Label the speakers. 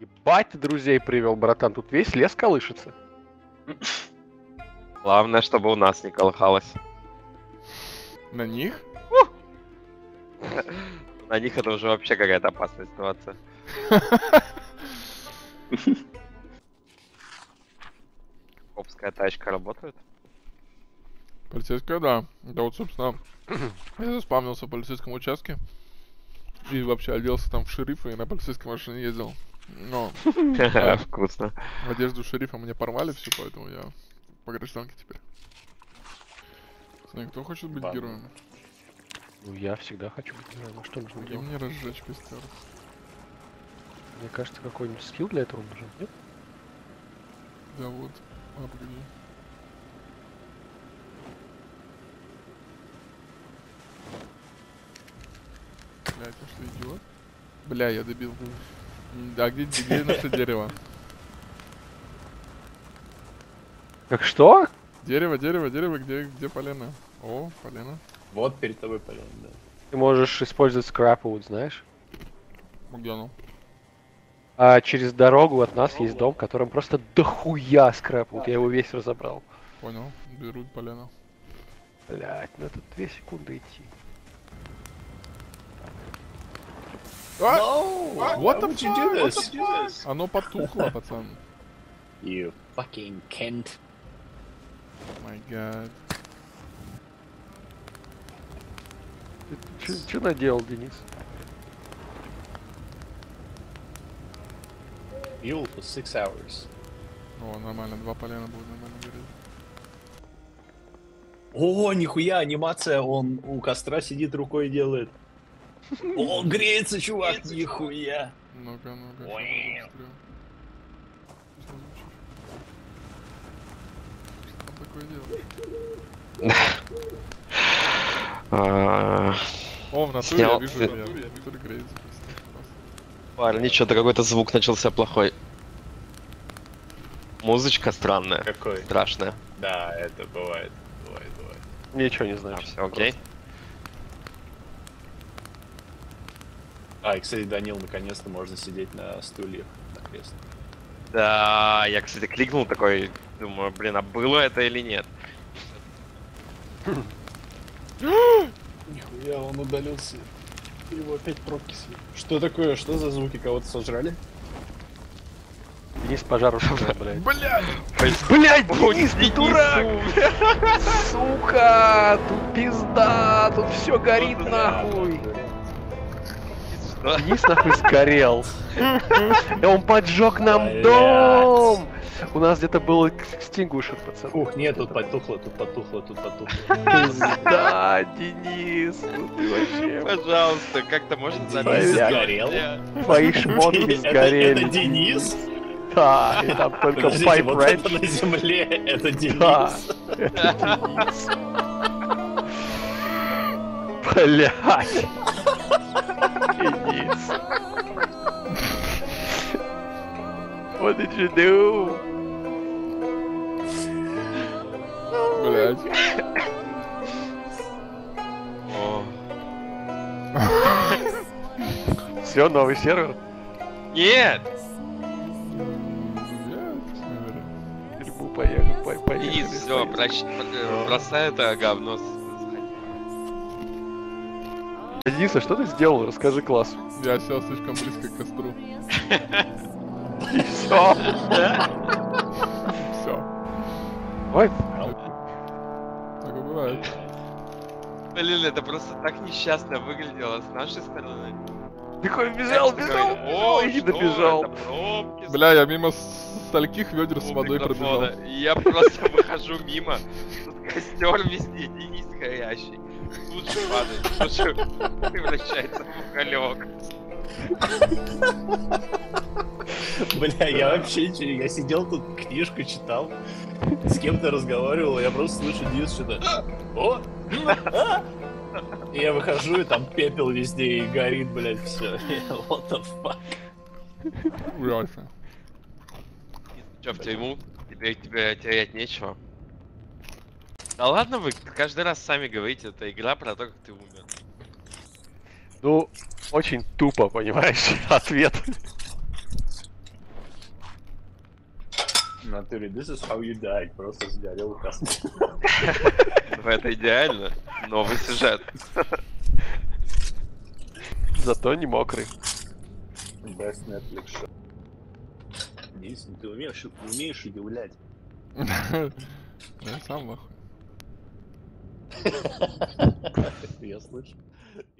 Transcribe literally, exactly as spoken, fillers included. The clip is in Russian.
Speaker 1: Ебать ты друзей привел, братан, тут весь лес колышется.
Speaker 2: Главное, чтобы у нас не колыхалось.
Speaker 3: На них?
Speaker 2: На них это уже вообще какая-то опасная ситуация. Копская тачка работает?
Speaker 3: Полицейская, да. Да вот, собственно, я заспавнился в полицейском участке. И вообще оделся там в шерифа и на полицейской машине ездил. Но да,
Speaker 2: вкусно.
Speaker 3: одежду шерифа мне порвали всю, поэтому я по гражданке теперь. Смотри, кто хочет быть героем?
Speaker 1: Ну я всегда хочу быть героем, а что нужно
Speaker 3: Где
Speaker 1: делать?
Speaker 3: мне разжечь костер?
Speaker 1: Мне кажется, какой-нибудь скилл для этого нужен, нет?
Speaker 3: Да вот. А, погоди. Бля, это что, идиот? Бля, я добил. Да, где, где наше дерево?
Speaker 1: Как что?
Speaker 3: Дерево, дерево, дерево, где, где полено? О, полено.
Speaker 4: Вот перед тобой полен, да.
Speaker 1: Ты можешь использовать скрапвуд, знаешь?
Speaker 3: Где оно?
Speaker 1: А через дорогу от нас есть дом, в котором просто дохуя скрапвуд. Я его весь разобрал.
Speaker 3: Понял, берут полено.
Speaker 1: Блять, ну тут две секунды идти.
Speaker 3: А!
Speaker 4: No!
Speaker 3: What
Speaker 4: Why
Speaker 3: the
Speaker 4: would you
Speaker 3: fuck?
Speaker 4: do
Speaker 3: What
Speaker 4: this?
Speaker 3: the Оно потухло, пацан.
Speaker 4: You fucking Kent.
Speaker 3: My god.
Speaker 1: Ты что наделал, Денис?
Speaker 4: Fuel for six hours.
Speaker 3: О, нормально, два полена будет нормально гореть.
Speaker 4: О, нихуя, анимация, он у костра сидит, рукой делает. О, греется, чувак, нихуя.
Speaker 3: Ну-ка, ну-ка.
Speaker 4: Ой.
Speaker 3: Что там такое делает?
Speaker 2: А,
Speaker 3: О, в натуре
Speaker 2: Снял.
Speaker 3: я вижу, я в натуре греется.
Speaker 2: Парни, что-то какой-то звук начался плохой. Музычка странная,
Speaker 4: Какой?
Speaker 2: страшная.
Speaker 4: Да, это бывает, бывает, бывает.
Speaker 1: Ничего не
Speaker 2: А,
Speaker 1: значит.
Speaker 2: все окей.
Speaker 4: А, и, кстати, Данил, наконец-то можно сидеть на стульях, на кресле.
Speaker 2: Да, я, кстати, кликнул такой, думаю, блин, а было это или нет?
Speaker 4: Нихуя, он удалился. Его опять пробки съели. Что такое? Что за звуки? Кого-то сожрали?
Speaker 1: Денис пожар ушел, блядь.
Speaker 3: Блядь!
Speaker 1: Блядь, Денис, ты дурак! Сука, тут пизда, тут все горит нахуй. Денис нахуй сгорел. И он поджег нам
Speaker 4: Блядь.
Speaker 1: дом. У нас где-то был экстингушер, пацан.
Speaker 4: Ух, нет, тут потухло, тут потухло, тут потухло.
Speaker 1: Пизда, Денис, ну ты вообще...
Speaker 2: Пожалуйста, как-то можно
Speaker 4: Денис
Speaker 2: заметить?
Speaker 4: сгорел?
Speaker 1: Твои шмотки
Speaker 4: Это,
Speaker 1: сгорели.
Speaker 4: это Денис?
Speaker 1: Да, и там только
Speaker 4: Подождите,
Speaker 1: пайп
Speaker 4: вот это на земле, это Денис.
Speaker 1: Да, это Денис. Блять. Денис. What did you do?
Speaker 3: Блядь.
Speaker 2: О.
Speaker 1: Все, новый сервер.
Speaker 2: Нет!
Speaker 1: Тюрьму поехали, по- поехали.
Speaker 2: И все, бросай это говно.
Speaker 1: Денис, а что ты сделал? Расскажи классу.
Speaker 3: Я сел слишком близко к костру.
Speaker 1: И все.
Speaker 3: Все.
Speaker 1: Ой,
Speaker 3: Так и бывает.
Speaker 2: Блин, это просто так несчастно выглядело с нашей стороны.
Speaker 1: такой бежал, бежал,
Speaker 2: О,
Speaker 1: и не
Speaker 2: что
Speaker 1: добежал.
Speaker 2: это? Пробки,
Speaker 3: Бля, я мимо с- стольких ведер с
Speaker 2: у
Speaker 3: водой
Speaker 2: микрофона.
Speaker 3: пробежал.
Speaker 2: И я просто выхожу мимо. Тут костер везде, Денис горящий. Тут же падает, тут же превращается в уголек.
Speaker 4: Бля, я вообще ничего не... Я сидел тут, книжку читал, с кем-то разговаривал, я просто слышу Денис что-то... О! А! И я выхожу, и там пепел везде, и горит, блядь, все. What the fuck?
Speaker 3: Ужасно.
Speaker 2: Че, в тюрьму? Теперь тебе терять нечего. Да ладно вы, каждый раз сами говорите, это игра про то, как ты умер.
Speaker 1: Ну, очень тупо, понимаешь, ответ.
Speaker 4: натуре, this is how you died. Просто сгорел каст.
Speaker 2: Ну, это идеально. Новый сюжет.
Speaker 1: Зато не мокрый.
Speaker 4: Best Netflix show. Денис, ты умеешь, умеешь удивлять.
Speaker 3: Я сам нахуй.
Speaker 4: Я слышу.